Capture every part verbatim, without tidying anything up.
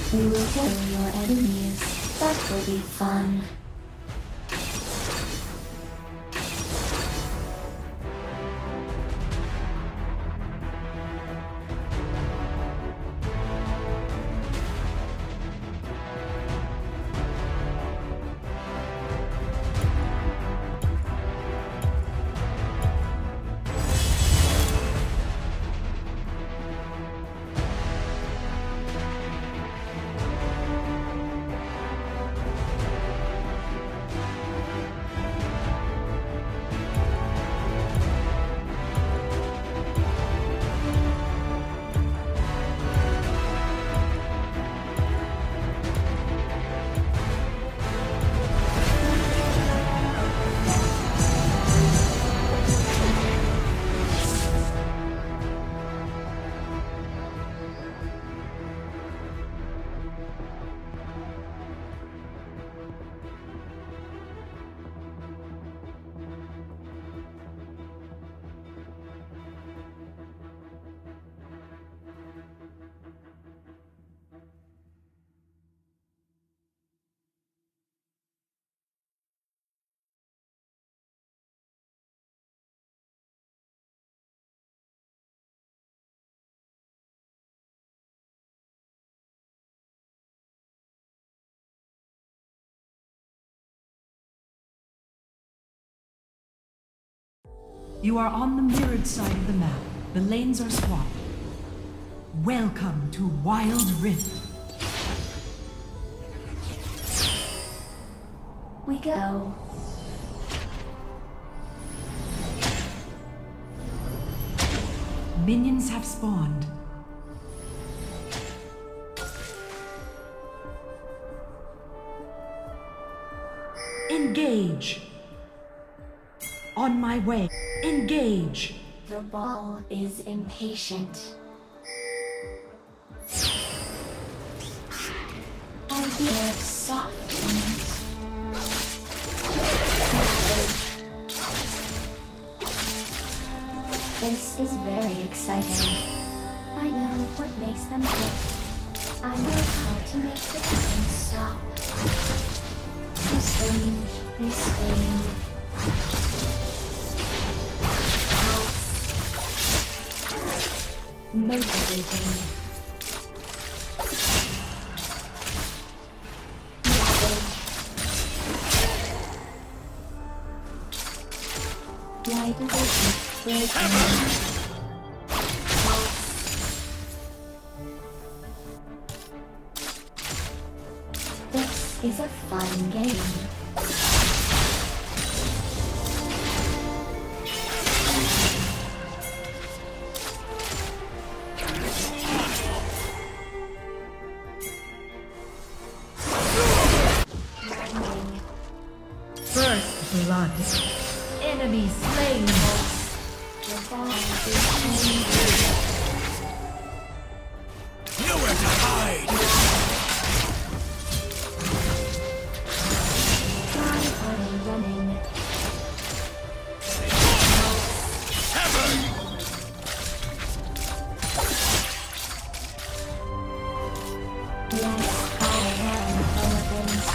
We will kill your enemies. That will be fun. You are on the mirrored side of the map. The lanes are swapped. Welcome to Wild Rift. We go. Minions have spawned. Engage. On my way. Engage. The ball is impatient. I hear soft winds. This is very exciting. I know what makes them tick. I know how to make the time stop. They strange, they sting. Motivating. Why do they keep breaking? This is a fun game. Blood. Enemy slain. Nowhere to hide. Why are they running? Yes, I am elegant.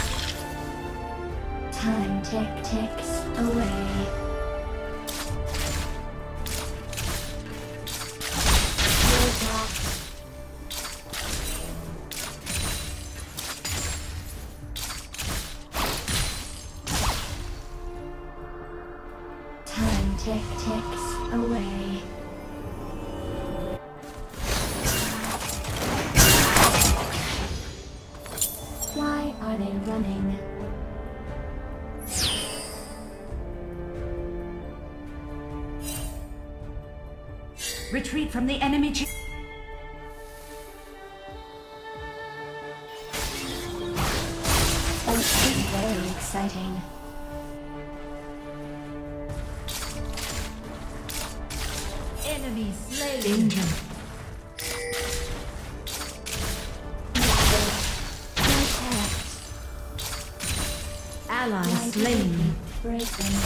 Time tick ticks away. Time tick ticks away. Why are they running? Retreat from the enemy. Ch This is very exciting. Enemy slain. Danger. Ally slain. Breaking.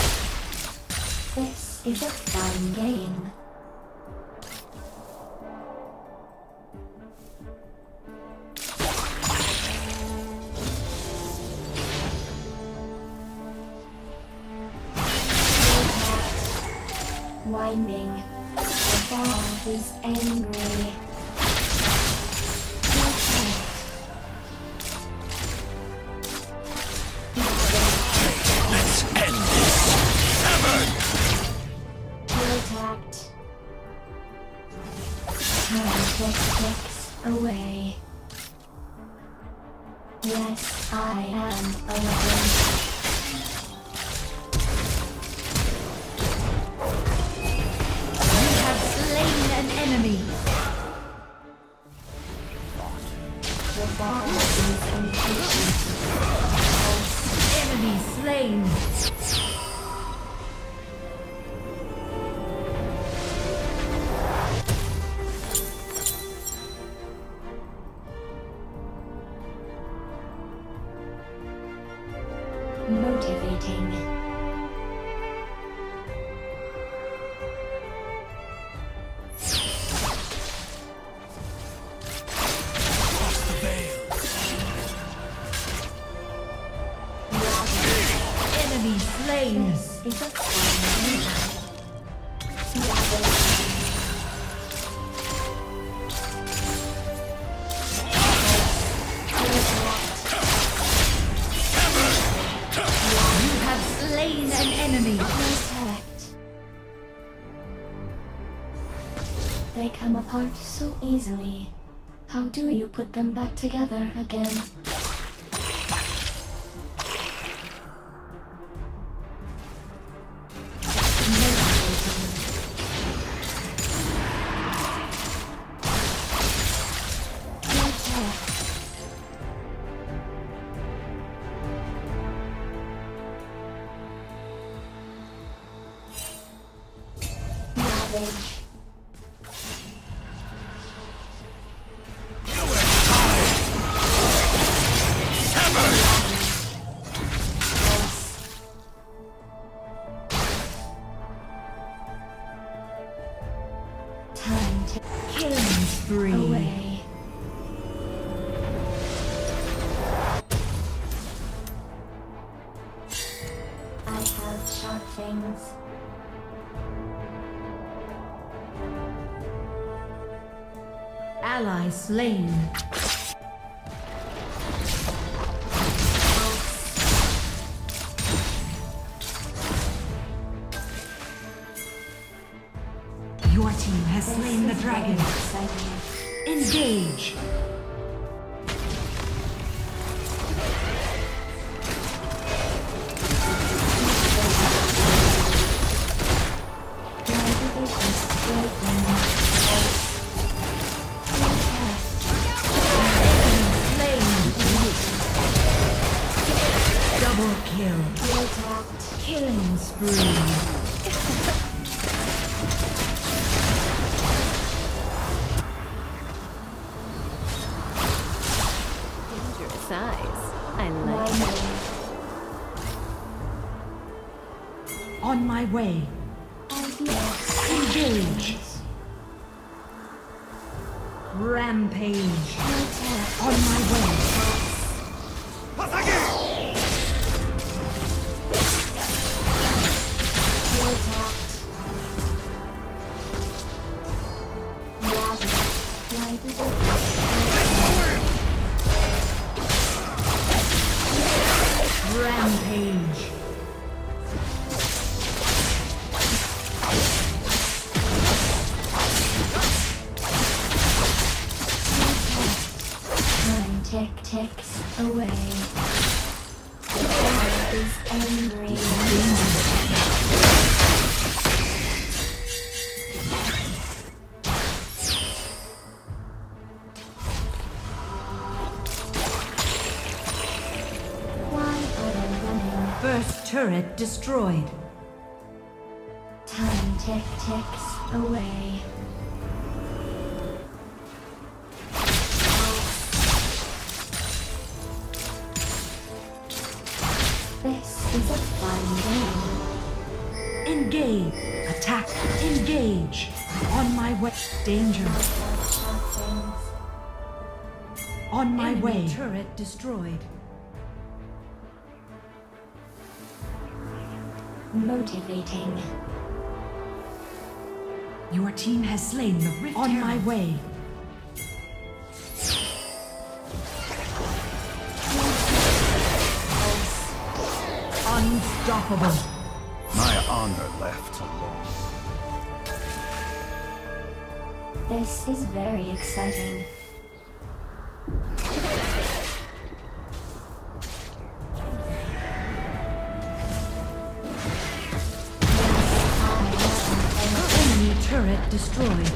This is a fun game. Winding. The ball is angry. Protect. Let's end this. Severed! Protect. Time just ticks away. Yes, I am alone. An enemy. The ball is impatient. Enemy slain. Motivating. Enemy slain. This is a fine You have slain an enemy. Protect. They come apart so easily. How do you put them back together again? Ravage. Time to Killing spree. away. I have sharp things. Ally slain. Your team has slain the dragon. Engage. Double kill. Killing spree. Dangerous eyes. I like it. On my way. Engage. Rampage. On my way. Rampage. Time tick ticks away. The world is angry. Why are they running? First turret destroyed. Time tick ticks away. This is a fun game. Engage. Attack. Engage. On my way. Danger. On my Enemy way. turret destroyed. Motivating. Your team has slain the Rift On my way. Unstoppable. My honor left alone. This is very exciting. Enemy turret destroyed.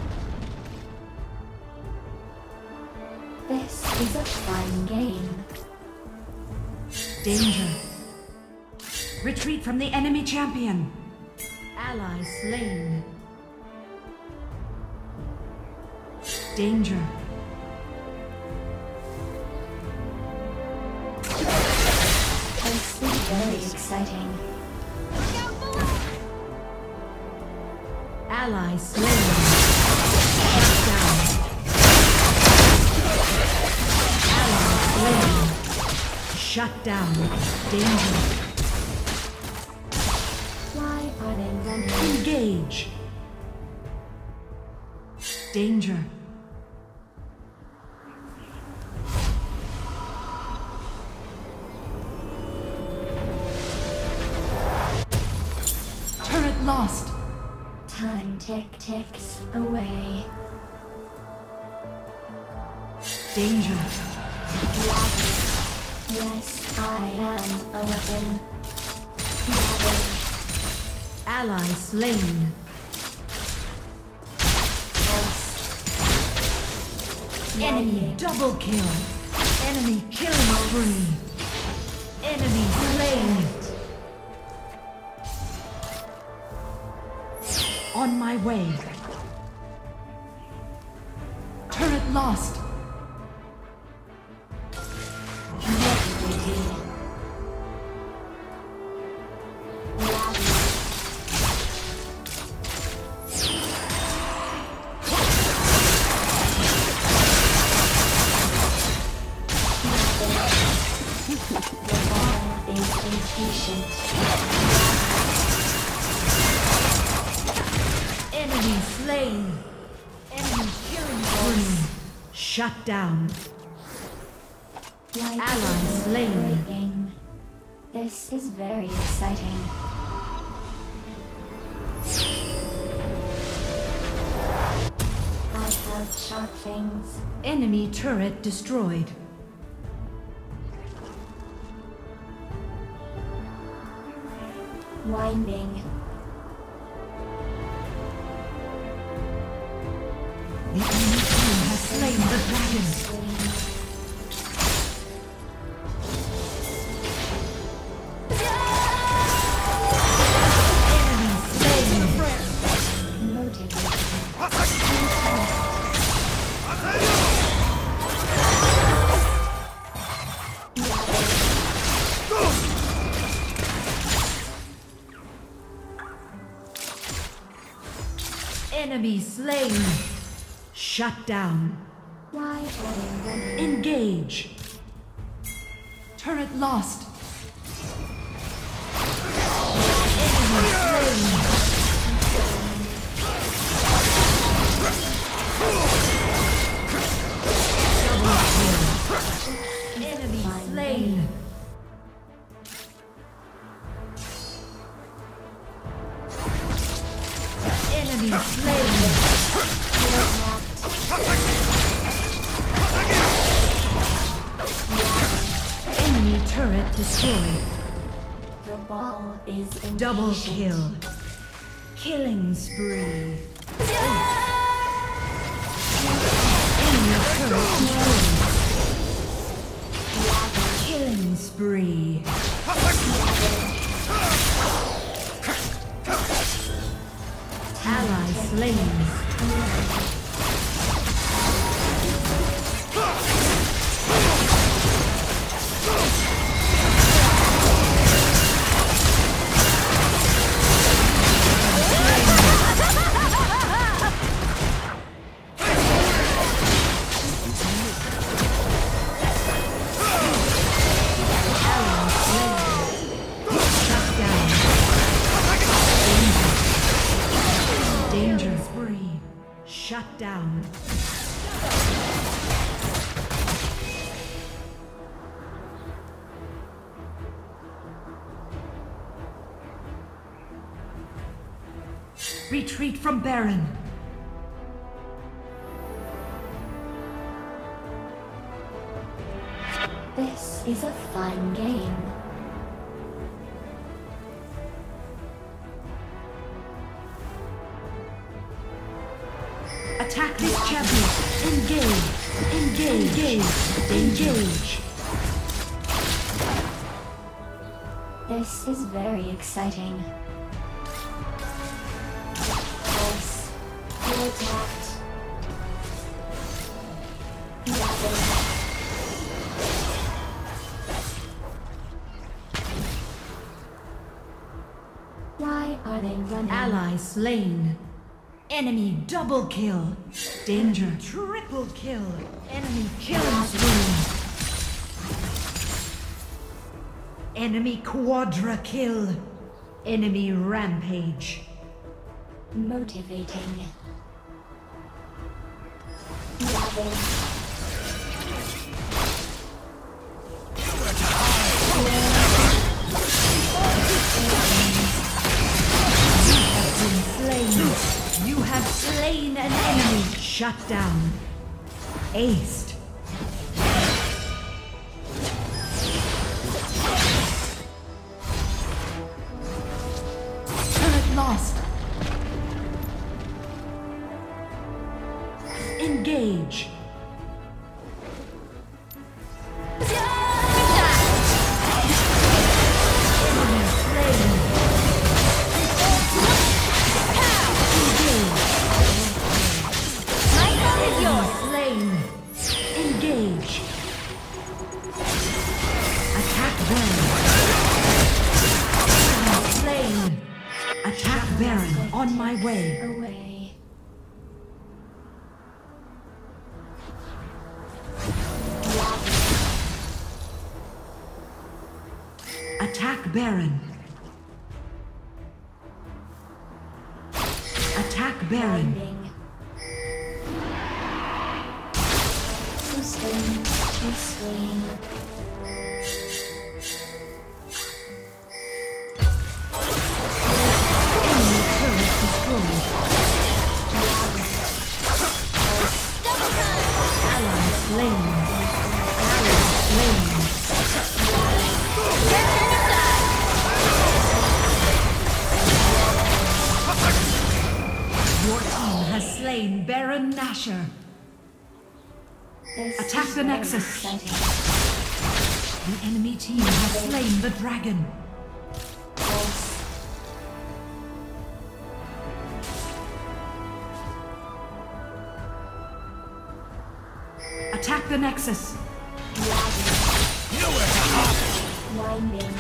This is a fun game. Danger. Retreat from the enemy champion. Ally slain. Danger. This is very exciting. Ally slain. Shut down. Ally slain. Shut down. Danger. Why are they running? Engage. Danger. Turret lost. Time tick ticks away. Danger. Yes, I am a weapon. Ally slain. Enemy double kill. Enemy killing spree. Enemy slain. On my way. Turret lost. Enemy slain. Enemy killing spree. Shut down. Ally slain. Game. This is very exciting. I have sharp things. Enemy turret destroyed. Winding. The enemy team has slain the dragon. Enemy slain. Shut down. Why are they running? Engage. Turret lost. Enemy slain. Double kill. Enemy slain. Enemy slain. Enemy turret destroyed. The ball is impatient. Double kill. Killing spree. Enemy turret destroyed. Killing spree. Ally slain. Danger. Retreat from Baron. This is a fun game. Attack this champion. Engage. Engage. Engage. Engage. This is very exciting. Yes. You're attacked. Nothing. Why are they running? Ally slain. Enemy double kill. Danger triple kill. Enemy killing spree. Enemy quadra kill. Enemy rampage. Motivating. Nothing. Slain. You have slain an enemy. Shut down. Aced. Turret lost. Engage. On my way. Away. Attack Baron. Attack Baron. Binding. Sustain. Sustain. Slain Baron Nashor. This Attack the Nexus. Exciting. The enemy team has slain the dragon. Yes. Attack the Nexus. Nowhere to hide. Winding.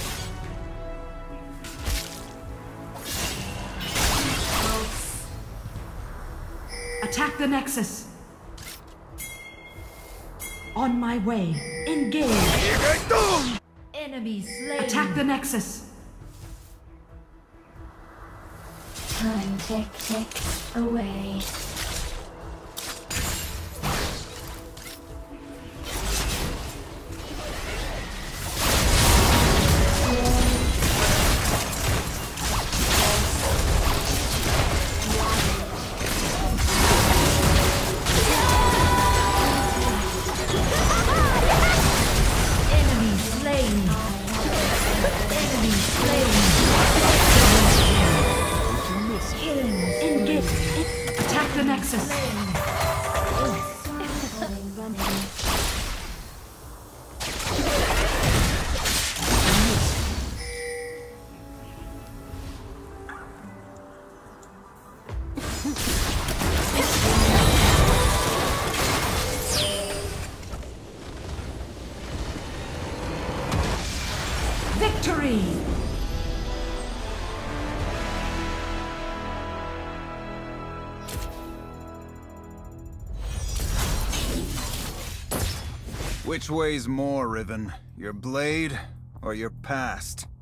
Attack the Nexus. On my way. Engage. Enemy slain. Attack the Nexus. Time tick ticks away. Attack the Nexus. Victory! Which weighs more, Riven? Your blade or your past?